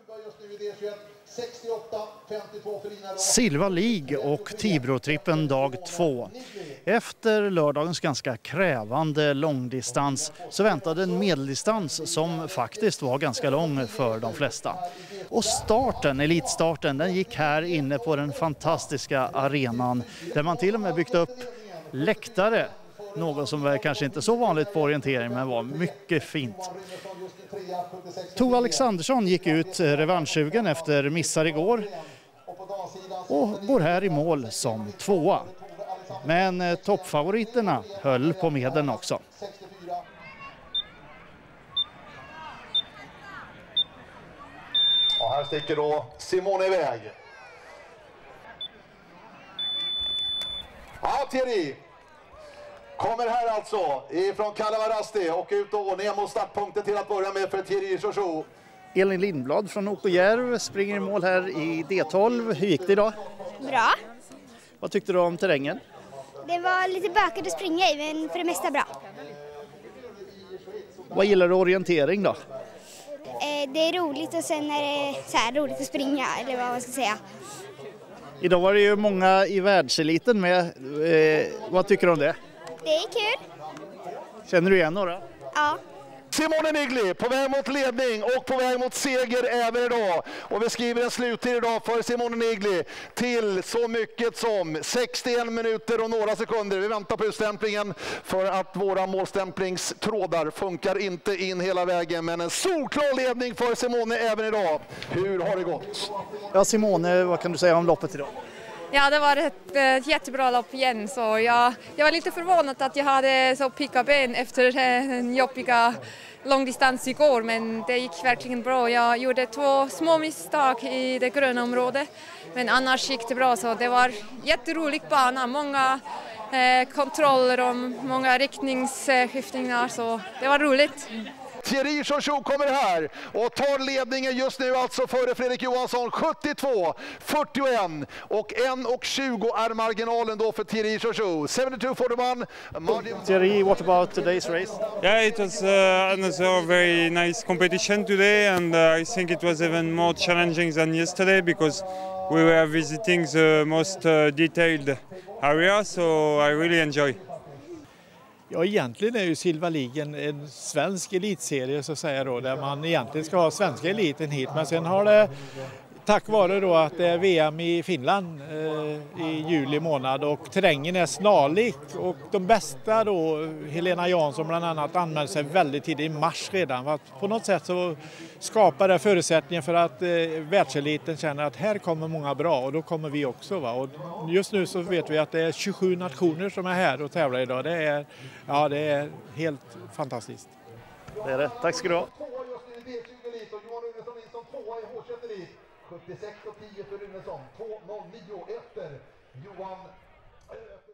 Silva League och Tibro-trippen dag 2. Efter lördagens ganska krävande långdistans så väntade en medeldistans som faktiskt var ganska lång för de flesta. Och elitstarten, den gick här inne på den fantastiska arenan där man till och med byggt upp läktare. Något som var kanske inte så vanligt på orientering men var mycket fint. Tove Alexandersson gick ut revanschsugen efter missar igår och går här i mål som 2:a. Men toppfavoriterna höll på medlen också. Och här sticker då Simone iväg. Ja, Thierry kommer här alltså ifrån Kalavarasti och ut då ner mot startpunkten till att börja med för Thierry Chouchou. Elin Lindblad från Åkojärv springer i mål här i D12. Hur gick det idag? Bra. Vad tyckte du om terrängen? Det var lite bökigt att springa i, men för det mesta bra. Vad gillar du orientering då? Det är roligt och sen är det så här roligt att springa, eller vad man ska säga. Idag var det ju många i världseliten med. Vad tycker du om det? Det är kul. Känner du igen några? Ja. Simone Nigli på väg mot ledning och på väg mot seger även idag. Och vi skriver en sluttid idag för Simone Nigli till så mycket som 61 minuter och några sekunder. Vi väntar på utstämplingen för att våra målstämplingstrådar funkar inte in hela vägen. Men en solklar ledning för Simone även idag. Hur har det gått? Ja, Simone, vad kan du säga om loppet idag? Ja, det var ett jättebra lopp igen, så jag var lite förvånad att jag hade så picka ben efter en jobbiga långdistans igår, men det gick verkligen bra. Jag gjorde 2 små misstag i det gröna området, men annars gick det bra, så det var jätterolig bana, många kontroller och många riktningsskiftningar, så det var roligt. Thierry Chouchou kommer här och tar ledningen just nu alltså före Fredrik Johansson 72-41 och 1:20 är marginalen då för Thierry Chouchou. 72-41. Thierry, what about today's race? Yeah, it was another very nice competition today, and I think it was even more challenging than yesterday because we were visiting the most detailed area, so I really enjoy. Ja, egentligen är ju Silva League en svensk elitserie så att säga då, där man egentligen ska ha svenska eliten hit, men sen har det tack vare då att det är VM i Finland i juli månad och terrängen är snarlik och de bästa då, Helena Jansson bland annat, anmälde sig väldigt tidigt i mars redan. För att på något sätt så skapar det förutsättningen för att världseliten känner att här kommer många bra och då kommer vi också. Va? Och just nu så vet vi att det är 27 nationer som är här och tävlar idag. Det är helt fantastiskt. Det är det. Tack ska du ha. 76-10 för Runesson, 2:09 efter Johan